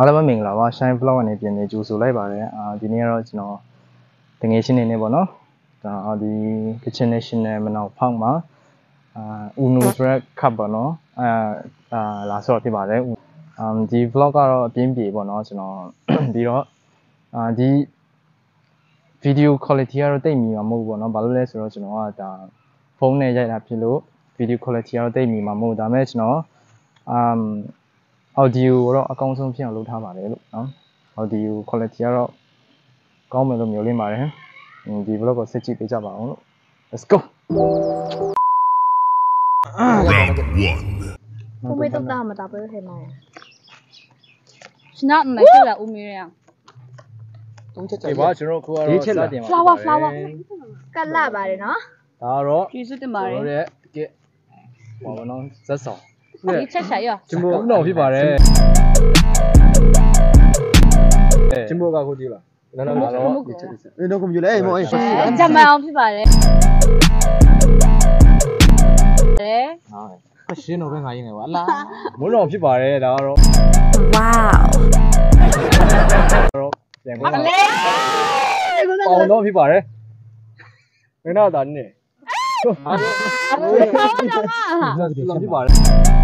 အားလုံးပဲမင်္ဂလာပါ Shine Vlog အနေနဲ့ပြန်နေကြိုဆိုလိုက်ပါတယ်ဒီနေ့ကတော့ကျွန်တော်တငယ်ချင်းနေနေပေါ့နော်ဒါဒီ Kitchen National မနောက်ဖောက်မှာUno Track Cup ပေါ့နော်လာဆော့ဖြစ်ပါတယ်ဒီ vlog ကတော့အပြင်းပြေပေါ့နော်ကျွန်တော်ပြီးတော့ဒီ video quality ကတော့တိတ်မီမှာမဟုတ်ဘူးပေါ့နော်ဘာလို့လဲဆိုတော့ကျွန်တော်ကဒါဖုန်းနဲ့ရိုက်တာဖြစ်လို့ video quality ကတော့တိတ်မီမှာမဟုတ်ဒါပေမဲ့ကျွန်တော်audio တော့အကောင်းဆုံးဖြစ်အောင်လုပ်ထားပါတယ်လို့နော် audio quality ကတော့ကောင်းမယ်လို့မျိုးလင်းပါတယ်ဒီ vlog ကိုဆက်ကြည့်ပေးကြပါအောင်လို့ let's go round 1 我没到大嘛，大不了黑嘛。 是哪买这个乌米呀？ ဒီပါကျွန်တော်ခုကတော့စတင်ပါ flower ကလာပါတယ်နော်ဒါတော့橘子的嘛တို့嘞？ ရဲ့ကဲဘာလို့နော်ဇက်ဆောင်你吃啥呀？ ကျွန်တော်ဦးတော်ဖြစ်ပါတယ်ကျွန်တော်ကခုကြည့်လားနော်တော့တော့ကွန်ပျူတာအေးမောအေး咱们要去吧嘞？嘞？ ဟာရှင်းတော့ပဲငါရင်းနေပါလားမွန်းတော်ဖြစ်ပါတယ်ဒါကတော့ wow တော့ပြန်ခေါ်ပါအောင်တော့ဖြစ်ပါတယ်မင်းတော့ဒါနဲ့ဖြစ်ပါတယ်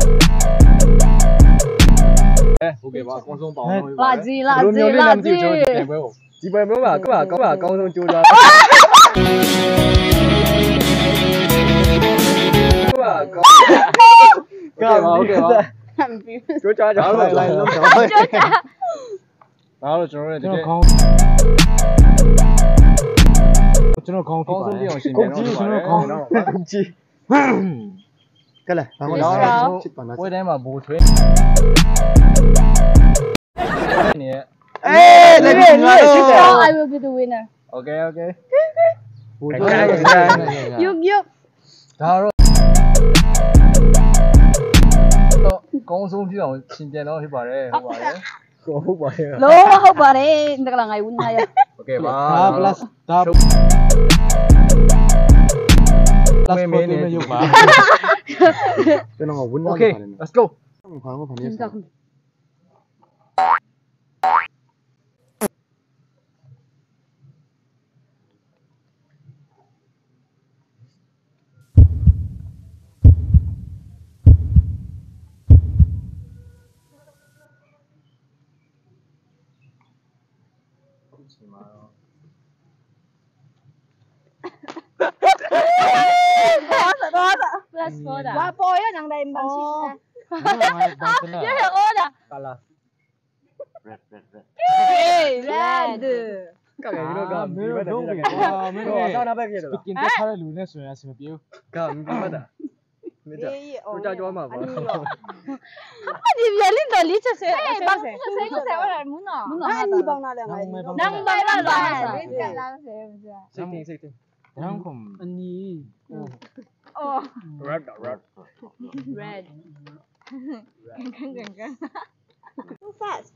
โอเคပါအကောင်းဆုံးပေါအောင်垃圾垃圾垃圾。 ဒီပွဲမျိုးမှာကောင်းအကောင်းဆုံးကြိုးစားကောင်းပါโอเคပါကြိုးစားကြအောင်လိုက်လုံးတော့ဒါတော့ကျွန်တော်တို့တကယ်ကျွန်တော်ခေါင်းဆုံးပြအောင်ရှင်းပြတော့ကျွန်တော်ခေါင်းကြည့်ကဲလေဘာမှတော့ချစ်ပါလားပွဲတိုင်းမှာဘိုးထွေးနေအေးလက်ပြငါတို့ I will be the winner. Okay ဘိုးထွေး You ဒါတော့ကောင်းဆုံးပြအောင်ရှင်းပြတော့ဖြစ်ပါတယ်ဟုတ်ပါတယ် Lo hậu bà đấy, đây là ngày winner ya. Okay ပါ plus ဒါ plus မင်းနေရုပ်ပါကျွန်တော်က winner Okay let's go ဘာမှမဖြစ်ဘူး Plus 4的。 哇，boy 啊，人哋唔問先。 这是我的。 Color Red。 ကဲဒီတော့ကမင်းတို့ကမင်းတို့အစားနာပဲဖြစ်တယ်လားကင်တက်ထားတဲ့လူနဲ့ဆိုရင်အဆင်မပြေဘူးကမင်းပတ်တာမင်းတို့ကြောက်ကြွားမှာပါ你别领导离这谁？ 哎，把这谁个谁我来摸呢？哎，你帮那两个。 能买了了。 你干啥谁不是？ စိတ်ရန်ကုန်အနီး哦 red Red。 看。Too fast.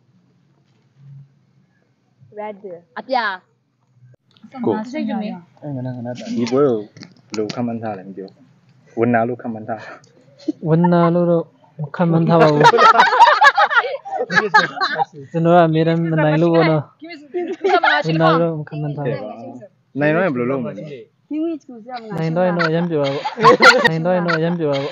Red. 阿ပြကိုစိတ်ကြမေးအဲ့ငါနာဒီပွဲကိုဘယ်လိုခံမှန်းထားလဲမပြောဝန်နာလို့ခံမှန်းထားဝန်နာလို့တော့ခံမှန်းထားပါဘူးကျွန်တော်ကအမြဲတမ်းမနိုင်လို့ဘောနော်ဝန်နာလို့ခံမှန်းထားပါနိုင်တော့ဘယ်လိုလုပ်မလဲနိုင်တော့ရမ်းပြောပါနိုင်တော့ရမ်းပြောပါ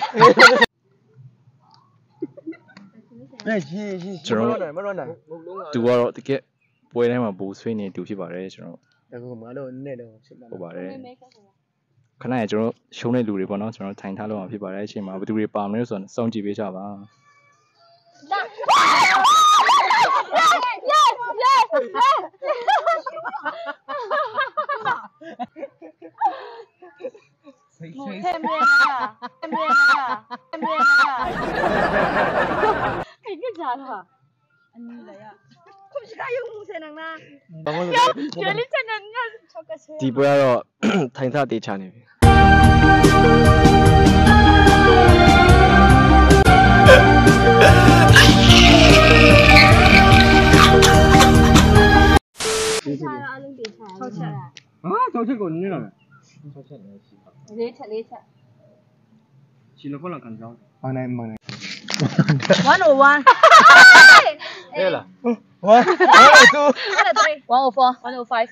ကျွန်တော်မတော့နိုင်သူကတော့တကယ်ပွဲတိုင်းမှာဘိုးဆွေးနေတူဖြစ်ပါတယ်ကျွန်တော်အခုမလို့နဲ့တော့ဖြစ်ပါဟုတ်ပါတယ်ခဏရကျွန်တော်ရှုံးတဲ့လူတွေပေါ့နော်ကျွန်တော်ထိုင်ထားလို့အောင်ဖြစ်ပါတယ်အချိန်မှာဘယ်သူတွေပါမလဲဆိုတော့စောင့်ကြည့်ပေးကြပါဒီပွဲကတော့ထိုင်စားတေးချနေပြီ6ချက်ကိုနင်းလာမယ်6ချက်လည်းရှိပါ 4ချက်ရှင်းလို့ခေါ်လာကန်ကြောင်းမနိုင် 101 对了， 1 2 104 105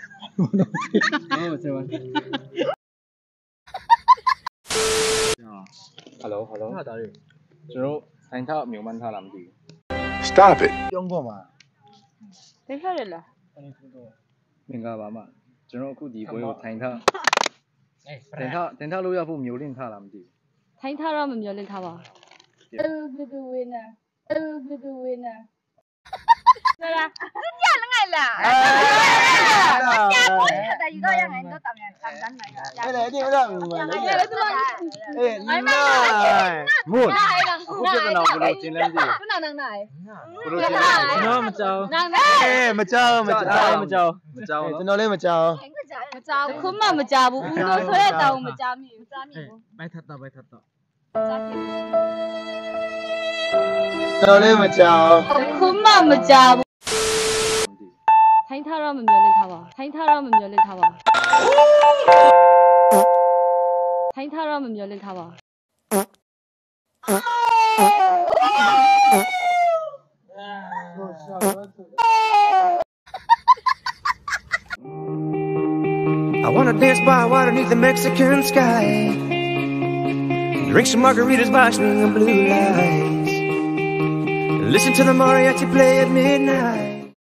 Hello Hello ကျွန်တော်ဆိုင်ထားမြို့မှန်းထားလားမသိဘူး Stop it. 用过吗？ 等下来了မင်္ဂလာပါမကျွန်တော်အခုဒီပွဲကိုထိုင်ထားတင်ထားလို့ရဖို့မျိုးလင့်ထားလားမသိဘူးထိုင်းထားတော့မမျောလင့်ထားပါတူတူဝင်းနာတူတူဝင်းနာလာလာညလငယ်လားကြာကိုတဲ့ယူတော့ရငယ်တော့တောင်းရတန်းနိုင်တာ对了，一定要让我们。哎，奶奶， မွတ်အခုပြဿနာကိုဘယ်လိုကျင်းလဲမသိဘူးခုနနန်းနိုင်ဘယ်လိုကျင်းလဲကျွန်တော်မကြောက်နန်းနိုင်အေးမကြောက်မကြောက်မကြောက်နော်ကျွန်တော်လည်းမကြောက်မကြောက်ခုမှမကြောက်ဘူးဦးတို့ဆွဲတဲ့တောင်မကြောက်မိဘူးကြားမိဘူးဘိုက်ထပ်တော့ဘိုက်ထပ်တော့ကြားမိကျွန်တော်လည်းမကြောက်ခုမှမကြောက်ဘူးထိုင်းထားတော့မမျောလင့်ထားပါထိုင်းထားတော့မမျောလင့်ထားပါထိုင်းထားတော့မမျောလင့်ထားပါ I wanna dance by water beneath the Mexican sky. Drink some margaritas by swinging blue lights. Listen to the mariachi play at midnight.